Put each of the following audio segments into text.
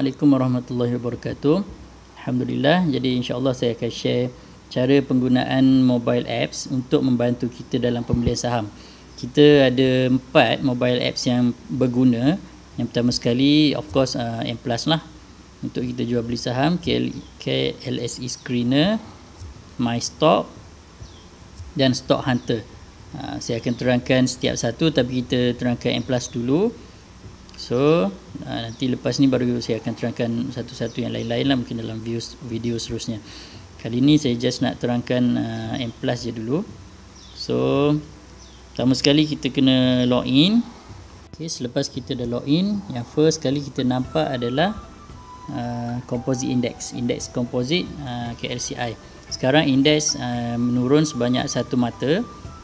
Assalamualaikum warahmatullahi wabarakatuh. Alhamdulillah, jadi insyaAllah saya akan share cara penggunaan mobile apps untuk membantu kita dalam pembelian saham. Kita ada 4 mobile apps yang berguna. Yang pertama sekali, of course, M Plus lah, untuk kita jual beli saham. KLSE Screener, My Stock dan Stock Hunter. Saya akan terangkan setiap satu, tapi kita terangkan M Plus dulu. So nanti lepas ni baru saya akan terangkan satu-satu yang lain-lain lah, mungkin dalam video seterusnya. Kali ni saya just nak terangkan M Plus je dulu. So pertama sekali kita kena login. Okay, selepas kita dah login, yang first kali kita nampak adalah composite index composite KLCI. Sekarang indeks menurun sebanyak satu mata,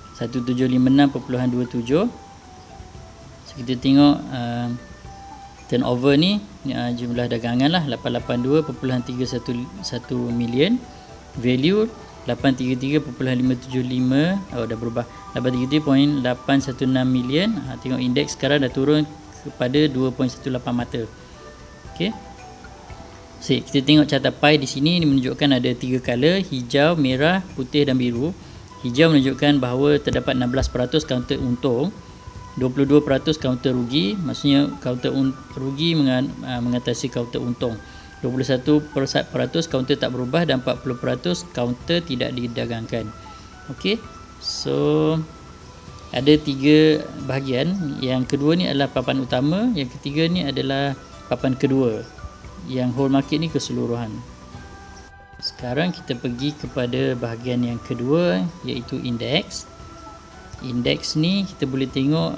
1756.27. So, kita tengok turnover ni, jumlah dagangan lah 882.311 million, value 833.575, dah berubah 833.816 million. Tengok indeks sekarang dah turun kepada 2.18 mata. Okey. So, kita tengok carta pie di sini, ini menunjukkan ada 3 color, hijau, merah, putih dan biru. Hijau menunjukkan bahawa terdapat 16% counter untung, 22% counter rugi, maksudnya counter rugi mengatasi counter untung. 21% counter tak berubah dan 40% counter tidak didagangkan. Okey. So ada 3 bahagian. Yang kedua ni adalah papan utama, yang ketiga ni adalah papan kedua. Yang whole market ni keseluruhan. Sekarang kita pergi kepada bahagian yang kedua, iaitu indeks. Indeks ni kita boleh tengok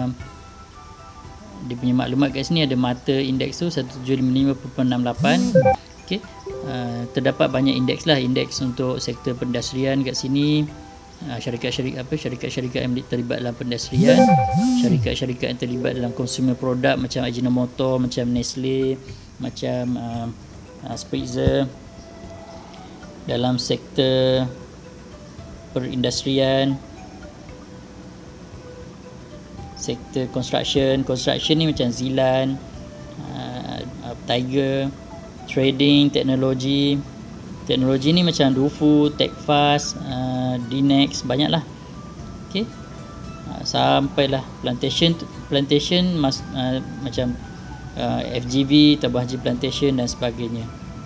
dia punya maklumat kat sini. Ada mata indeks tu 1755.68. Okey. Terdapat banyak indeks lah, indeks untuk sektor perindustrian kat sini, syarikat-syarikat yang terlibat dalam perindustrian, syarikat-syarikat yang terlibat dalam consumer product macam Ajinomoto, macam Nestle, macam Spritzer, dalam sektor perindustrian, sektor construction ni macam Zilan, Tiger, trading, teknologi ni macam Dufu, Techfast, Dinex, banyaklah. Okey. Sampailah plantation macam FGV, Tabah Haji Plantation dan sebagainya.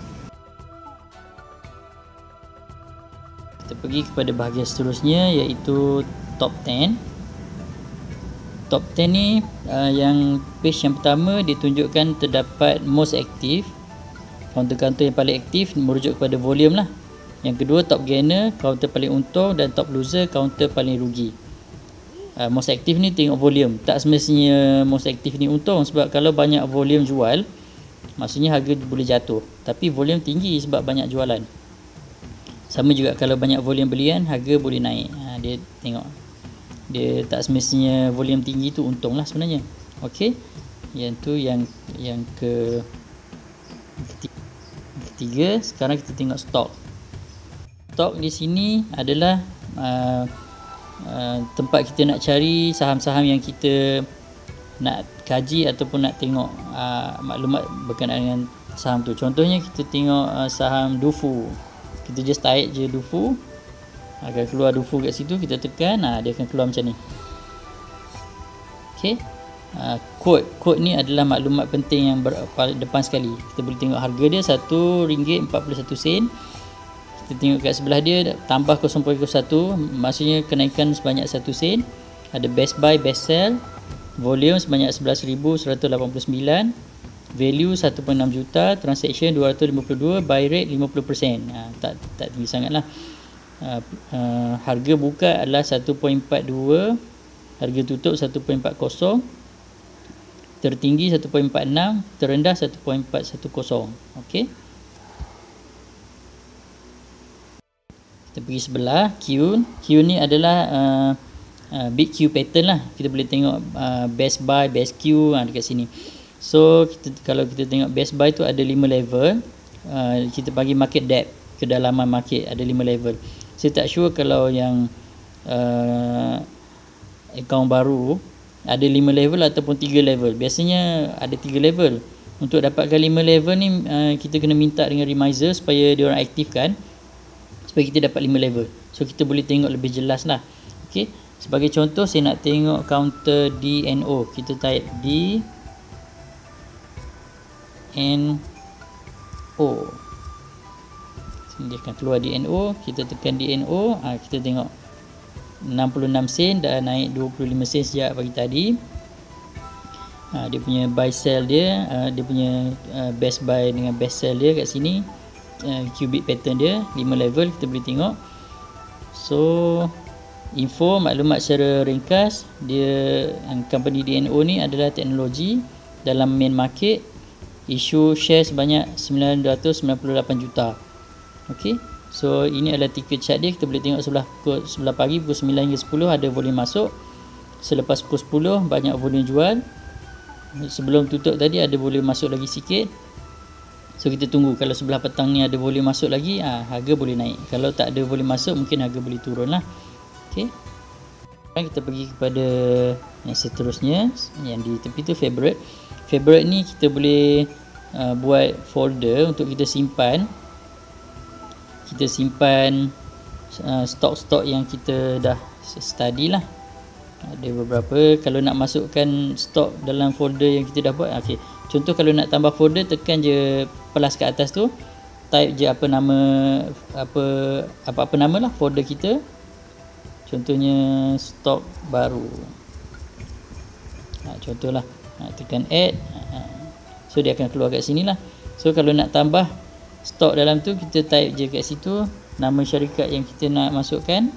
Kita pergi kepada bahagian seterusnya, iaitu top 10. Top 10 ni yang page yang pertama ditunjukkan terdapat most active, counter-counter yang paling aktif merujuk kepada volume lah. Yang kedua top gainer, counter paling untung, dan top loser, counter paling rugi. Most active ni tengok volume, tak semestinya most active ni untung, sebab kalau banyak volume jual maksudnya harga boleh jatuh, tapi volume tinggi sebab banyak jualan. Sama juga kalau banyak volume belian, harga boleh naik. Dia tengok, dia tak semestinya volume tinggi tu untung lah sebenarnya. Okey. Yang tu yang ketiga. Sekarang kita tengok stok. Stok di sini adalah tempat kita nak cari saham-saham yang kita nak kaji ataupun nak tengok maklumat berkenaan dengan saham tu. Contohnya kita tengok saham Dufu. Kita just tarik je Dufu, akan keluar Dufu kat situ, kita tekan, dia akan keluar macam ni. Okey. Kod ni adalah maklumat penting yang depan sekali. Kita boleh tengok harga dia RM1.41. Kita tengok kat sebelah dia tambah 0.01, maksudnya kenaikan sebanyak 1 sen. Ada best buy, best sell, volume sebanyak 11,189, value 1.6 juta, transaction 252, buy rate 50%. Tak tinggi sangat lah. Harga buka adalah 1.42, harga tutup 1.40, tertinggi 1.46, terendah 1.410. Okey. Kita pergi sebelah Q ni adalah big Q pattern lah. Kita boleh tengok best buy, best Q dekat sini. So kalau kita tengok best buy tu ada 5 level. Kita bagi market depth, kedalaman market ada 5 level. Saya tak sure kalau yang akaun baru ada 5 level ataupun 3 level. Biasanya ada 3 level. Untuk dapatkan 5 level ni kita kena minta dengan Remizer supaya dia orang aktifkan, supaya kita dapat 5 level. So kita boleh tengok lebih jelas lah. Okey, sebagai contoh saya nak tengok counter DNO. Kita type DNO. Dia akan keluar DNO. Kita tekan DNO, kita tengok 66 sen dah naik 25 sen sejak pagi tadi. Dia punya buy sell dia, dia punya best buy dengan best sell dia kat sini, cubic pattern dia 5 level kita boleh tengok. So info maklumat secara ringkas, dia company DNO ni adalah teknologi dalam main market, issue share sebanyak 998 juta. Okey, so ini adalah ticker chart dia. Kita boleh tengok sebelah pagi pukul 9 hingga 10 ada volume masuk. Selepas pukul 10 banyak volume jual. Sebelum tutup tadi ada volume masuk lagi sikit. So kita tunggu, kalau sebelah petang ni ada volume masuk lagi, harga boleh naik. Kalau tak ada volume masuk, mungkin harga boleh turun lah. Okey, sekarang kita pergi kepada yang seterusnya, yang di tepi tu favorite. Favorite ni kita boleh buat folder untuk kita simpan. Kita simpan stok-stok yang kita dah study lah. Ada beberapa. Kalau nak masukkan stok dalam folder yang kita dah buat, okey, contoh kalau nak tambah folder, tekan je plus kat atas tu, type je apa nama, apa-apa nama lah folder kita. Contohnya stok baru, contohlah, tekan add, so dia akan keluar kat sini lah. So kalau nak tambah stok dalam tu, kita type je kat situ nama syarikat yang kita nak masukkan,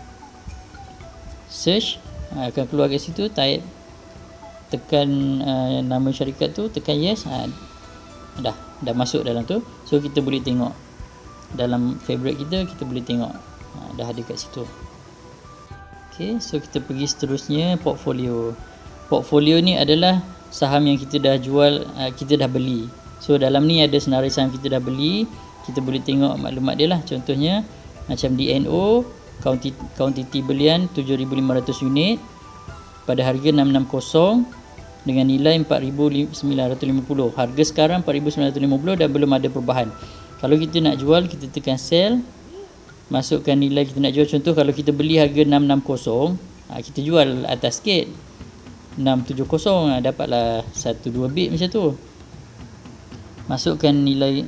search, akan keluar kat situ, type, tekan nama syarikat tu, tekan yes, dah masuk dalam tu. So kita boleh tengok dalam favorite kita boleh tengok dah ada kat situ. Okay, so kita pergi seterusnya, portfolio. Portfolio ni adalah saham yang kita dah jual, kita dah beli. So dalam ni ada senarai saham kita dah beli, kita boleh tengok maklumat dia lah. Contohnya macam DNO, quantity belian 7,500 unit pada harga 660 dengan nilai 4,950. Harga sekarang 4,950 dan belum ada perubahan. Kalau kita nak jual, kita tekan sell, masukkan nilai kita nak jual. Contoh kalau kita beli harga 660, kita jual atas sikit 670, dapatlah 1-2 bit macam tu. Masukkan nilai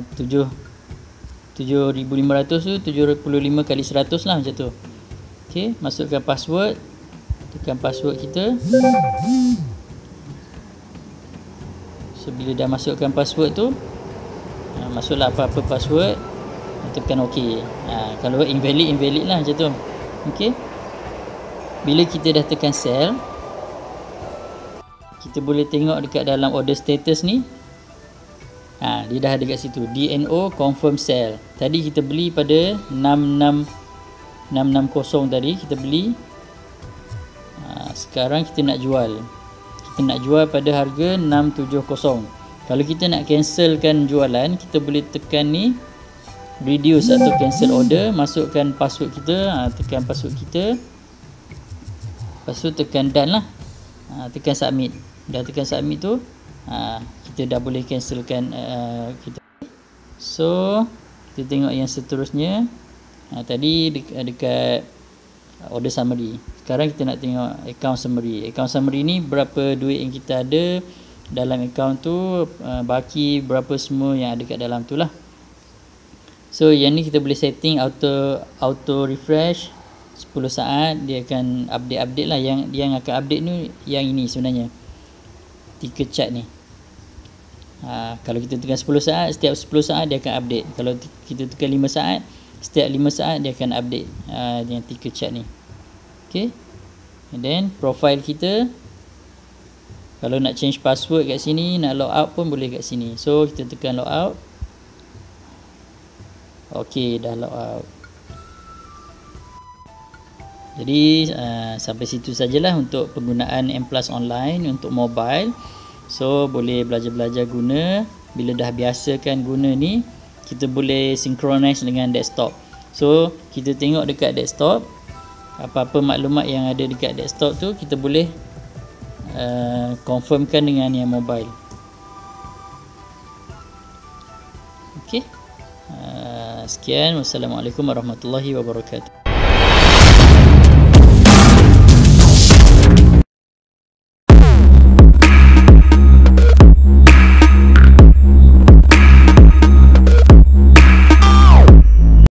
7,500 tu 75 kali 100 lah macam tu. Okey, masukkan password, tekan password kita. So bila dah masukkan password tu, masuklah apa-apa password, tekan OK. Kalau invalid lah macam tu. Okey, bila kita dah tekan sell, kita boleh tengok dekat dalam order status ni, dia dah ada kat situ, DNO confirm sell. Tadi kita beli pada 660 tadi kita beli. Sekarang kita nak jual. Kita nak jual pada harga 670. Kalau kita nak cancelkan jualan, kita boleh tekan ni reduce atau cancel order, masukkan password kita, tekan password kita. Lepas tu tekan done lah. Tekan submit. Dah tekan submit tu, kita dah boleh cancelkan kita. So kita tengok yang seterusnya. Tadi dekat order summary. Sekarang kita nak tengok account summary. Account summary ni berapa duit yang kita ada dalam account tu, baki berapa, semua yang ada kat dalam tu lah. So yang ni kita boleh setting auto refresh 10 saat, dia akan update lah. Yang akan update ni yang ini sebenarnya, ticker chart ni. Kalau kita tekan 10 saat, setiap 10 saat dia akan update. Kalau kita tekan 5 saat, setiap 5 saat dia akan update yang ticker chart ni. Okay, and then profile kita, kalau nak change password kat sini, nak log out pun boleh kat sini. So kita tekan log out. Okay, dah log out. Jadi sampai situ sajalah untuk penggunaan M+ online untuk mobile. So boleh belajar-belajar guna. Bila dah biasakan guna ni, kita boleh synchronize dengan desktop. So kita tengok dekat desktop, apa-apa maklumat yang ada dekat desktop tu kita boleh confirmkan dengan yang mobile. Sekian, wassalamualaikum warahmatullahi wabarakatuh.